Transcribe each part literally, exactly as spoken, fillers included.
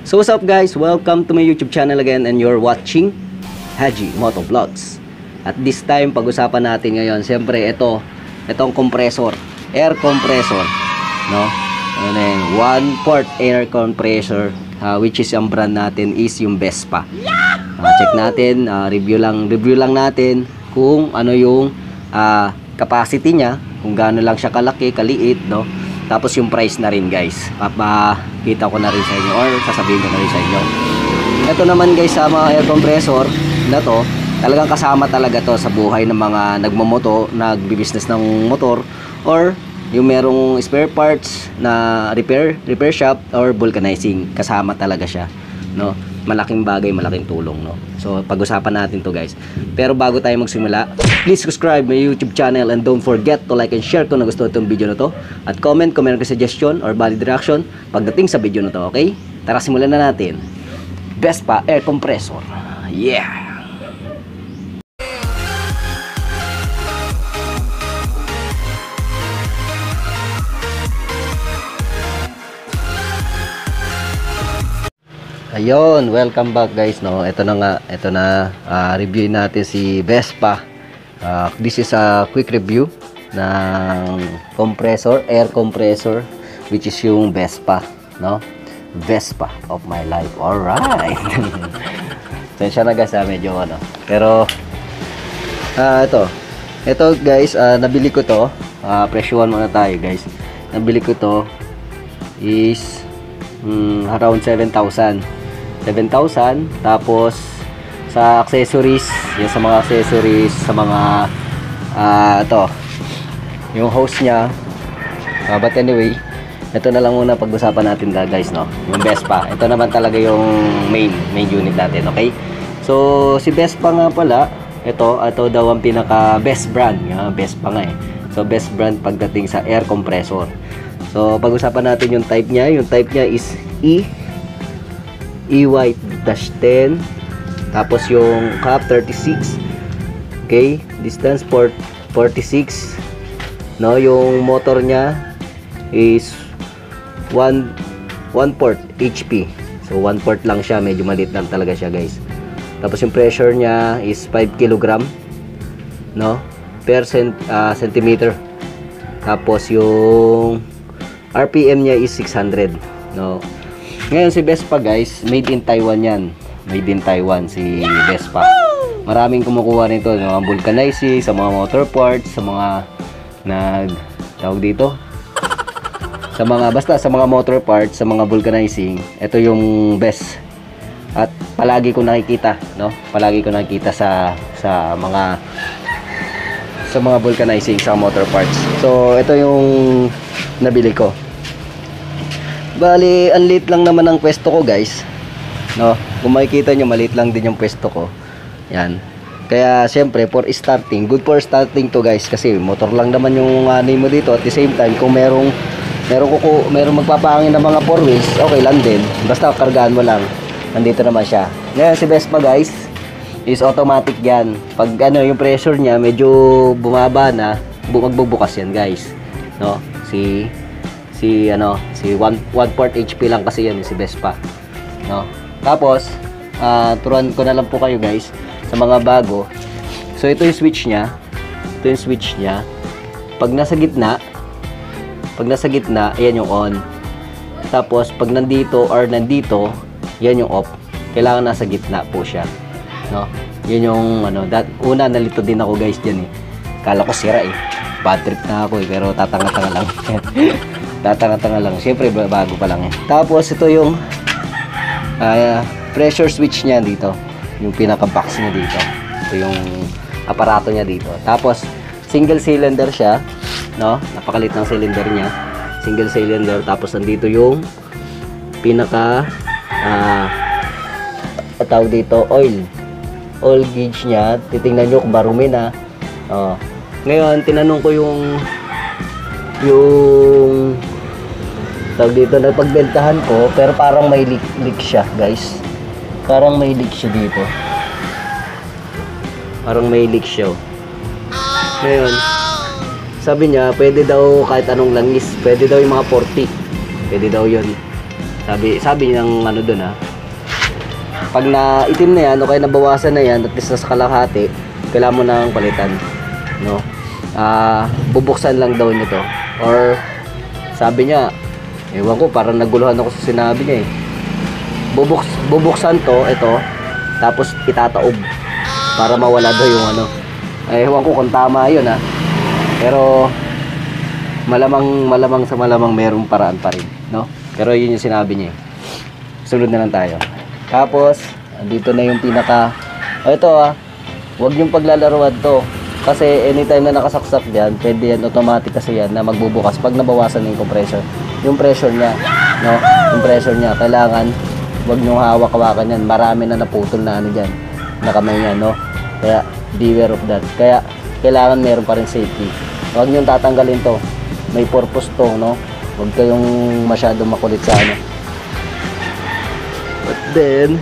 So what's up guys, welcome to my YouTube channel again and you're watching Haji Moto Vlogs. At this time, pag-usapan natin ngayon, siyempre ito, itong compressor, air compressor, no? Ano yung one port air compressor, uh, which is yung brand natin is yung Vespa. Uh, check natin, uh, review lang, review lang natin kung ano yung uh, capacity niya, kung gaano lang siya kalaki, kaliit, no? Tapos yung price na rin guys, papakita ko na rin sa inyo or sasabihin ko na rin sa inyo. Ito naman guys, sa mga air compressor na to, talagang kasama talaga to sa buhay ng mga nagmamoto, nagbi-business ng motor, or yung merong spare parts na repair, repair shop or vulcanizing, kasama talaga siya, no? Malaking bagay, malaking tulong, no? So pag-usapan natin to guys. Pero bago tayo magsimula, please subscribe my YouTube channel and don't forget to like and share kung nagustuhan itong video na to, at comment kung meron ka suggestion or valid reaction pagdating sa video na to, okay? Tara, simulan na natin. Vespa air compressor, yeah! Ayun, welcome back guys, no. Ito na nga, ito na, uh, review natin si Vespa. Uh, this is a quick review ng compressor, air compressor, which is yung Vespa, no. Vespa of my life. All right. Sensya na guys, ah, medyo ano. Pero uh, ito. Ito guys, uh, nabili ko to. Uh, presyohan muna tayo guys. Nabili ko to is um, around seven thousand. seven thousand, tapos sa accessories, yung sa mga accessories, sa mga uh, ito, yung hose nya, uh, but anyway, ito na lang muna pag-usapan natin guys, no, yung Vespa. Ito naman talaga yung main main unit natin, okay? So si Vespa nga pala, ito, ito daw ang pinaka best brand, yung Vespa nga eh. So best brand pagdating sa air compressor. So pag-usapan natin yung type nya. Yung type nya is E E Y ten, tapos yung cap thirty-six, okay, distance port forty-six, no. Yung motor nya is one one port H P, so one port lang siya, medyo maliit lang talaga siya guys. Tapos yung pressure nya is five kilogram, no, per cent, uh, centimeter. Tapos yung R P M nya is six hundred, no. Ngayon si Vespa guys, made in Taiwan yan. Made in Taiwan si Vespa. Maraming kumukuha nito, no? Mga vulcanizing, sa mga motor parts, sa mga nag tawag dito. Sa mga basta sa mga motor parts, sa mga vulcanizing, ito yung best. At palagi ko nakikita, no? Palagi ko nakikita sa sa mga sa mga vulcanizing, sa motor parts. So ito yung nabili ko. Bali, ang liit lang naman ang pwesto ko guys, no. Kung makikita nyo, maliit lang din yung pwesto ko. Yan. Kaya siyempre, for starting, good for starting to guys, kasi motor lang naman yung anay mo dito. At the same time, kung merong merong, kuku, merong magpapahangin ng mga four wheels, okay lang din. Basta kargaan mo lang, nandito naman siya. Ngayon si Vespa guys is automatic yan. Pag ano, yung pressure nya medyo bumaba na, magbubukas yan guys, no. Si si ano, si one port H P lang kasi yan si Vespa, no. Tapos uh, turuan ko na lang po kayo guys sa mga bago. So ito yung switch nya, ito yung switch nya. Pag nasa gitna, pag nasa gitna, ayan yung on. Tapos pag nandito or nandito, yan yung off. Kailangan nasa gitna po siya, no. Yun yung ano, that, una nalito din ako guys diyan eh. Kala ko sira eh, bad trip na ako eh, pero tatanga-tanga lang. Tatanga-tanga lang, siyempre bago pa lang eh. Tapos ito yung uh, pressure switch nya dito, yung pinaka box nya dito. Ito yung aparato nya dito. Tapos single cylinder siya, no, napakalit ng cylinder nya, single cylinder. Tapos nandito yung pinaka uh, tawag dito, oil oil gauge nya. Titingnan nyo kung marumi na. Oh. Ngayon tinanong ko yung yung tawag dito, napagbentahan ko, pero parang may leak, leak siya guys, parang may leak siya dito, parang may leak siya. Ngayon sabi niya pwede daw kahit anong langis, pwede daw yung mga forty, pwede daw yun. Sabi, sabi ng ano doon ha. Pag na itim na yan, o kaya nabawasan na yan, at least nasa kalahati, kailangan mo nang palitan. No? Ah, bubuksan lang daw nito. Or, sabi niya, ewan ko, parang naguluhan ako sa sinabi niya eh. Bubuks, bubuksan to, ito, tapos itataob para mawala daw yung ano. Eh, ewan ko kung tama yun ha. Pero, malamang, malamang sa malamang merong paraan pa rin. No? Pero yun yung sinabi niya eh. Sunod na lang tayo. Tapos, dito na yung pinaka, oh, ito ah, huwag yung paglalaruan to. Kasi anytime na nakasaksak dyan, pwede yan, automatic kasi yan na magbubukas pag nabawasan na yung compressor. Yung pressure niya, no? Yung pressure niya, kailangan huwag nyo hawak-hawakan yan. Marami na naputol na ano dyan, na kamay niya, no? Kaya, beware of that. Kaya, kailangan meron pa rin safety. Huwag nyo tatanggalin to. May purpose to, no? Huwag kayong masyadong makulit sa ano. But then,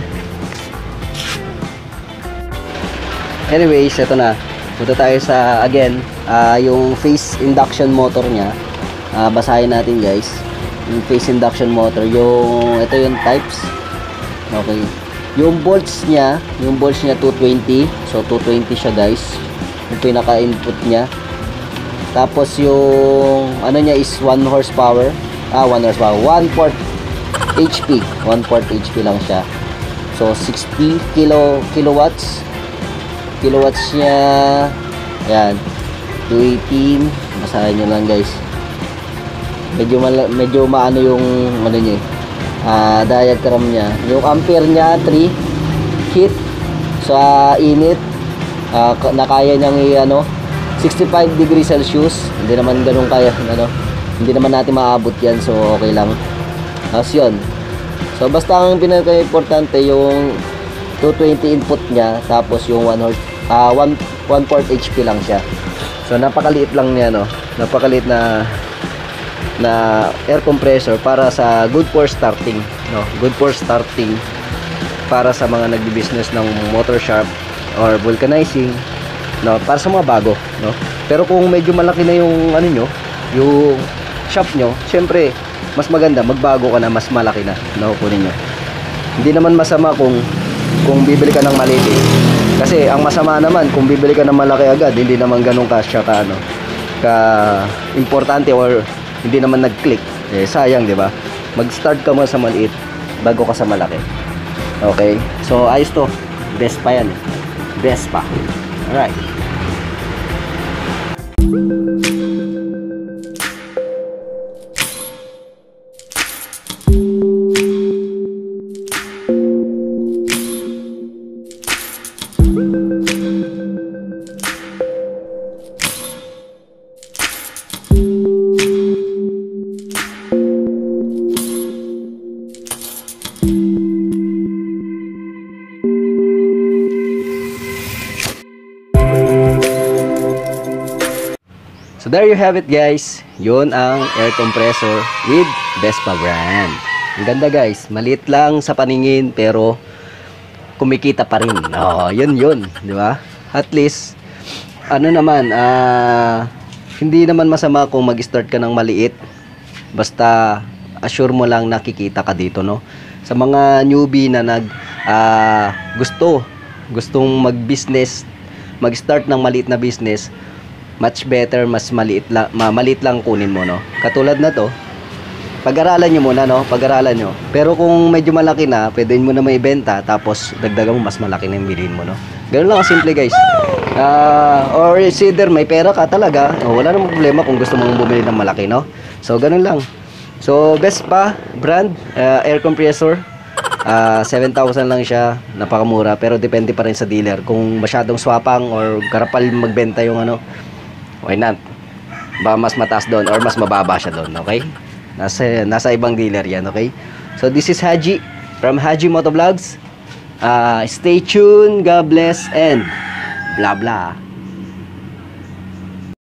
anyways, ito na. Punta tayo sa, again, uh, yung phase induction motor niya. Uh, basahin natin guys. Yung phase induction motor. Yung, ito yung types. Okay. Yung volts niya, yung volts niya two twenty. So, two twenty siya guys. Yung pinaka-input niya. Tapos yung, ano niya is one horsepower. Ah, one horsepower. one fourth H P. one fourth H P lang siya. So, sixty kilo, kilowatts. Kilowatts niya, yan, two eighteen. Basahin nyo lang guys. Medyo, medyo maano yung ano niya, uh, diagram niya. Yung ampere niya, three. Heat sa init, uh, nakaya niyang i-ano, sixty-five degrees Celsius. Hindi naman ganun kaya, ano, hindi naman natin maabot yan, so okay lang. Tapos yun, so basta ang pinaka-importante yung two twenty input niya, tapos yung one horse, uh, one fourth H P lang siya. So napakaliit lang niya, no? Napakaliit na na air compressor para sa good for starting, no? Good for starting para sa mga nagbi-business ng motor shop or vulcanizing, no? Para sa mga bago, no? Pero kung medyo malaki na yung ano nyo, yung shop nyo, syempre mas maganda magbago ka na, mas malaki na nakukunin nyo. Hindi naman masama kung kung bibili ka ng maliit eh. Kasi ang masama naman kung bibili ka ng malaki agad, hindi naman ganun ka siya ka ano, ka importante or hindi naman nag-click. Eh sayang, 'di ba? Mag-start ka muna sa maliit bago ka sa malaki. Okay? So ayos to. Best pa 'yan. Best pa. All right. So there you have it guys. Yun ang air compressor with Vespa brand. Ang ganda guys. Maliit lang sa paningin pero kumikita pa rin. Oh, yun yun, di ba? At least ano naman, uh, hindi naman masama kung mag-start ka ng maliit. Basta assure mo lang nakikita ka dito, no? Sa mga newbie na nag uh, gusto gustong mag-business, mag-start ng maliit na business, much better, mas maliit lang, ma maliit lang kunin mo, no? Katulad na to, pag-aralan nyo muna, no? Pag-aralan nyo. Pero kung medyo malaki na, pwede mo na may ibenta, tapos dagdagan mo, mas malaki na yung bilhin mo, no? Ganun lang simple, guys. Uh, or it's either may pera ka talaga, oh, wala namang problema kung gusto mong bumili ng malaki, no? So, ganun lang. So, Vespa brand, uh, air compressor. Uh, seven thousand lang siya, napakamura, pero depende pa rin sa dealer. Kung masyadong swapang or karapal magbenta yung ano, why not? Ba mas mataas doon or mas mababa siya doon, okay? Nasa, nasa ibang dealer yan, okay? So this is Haji from Haji Motovlogs. Uh, stay tuned, God bless, and blah blah.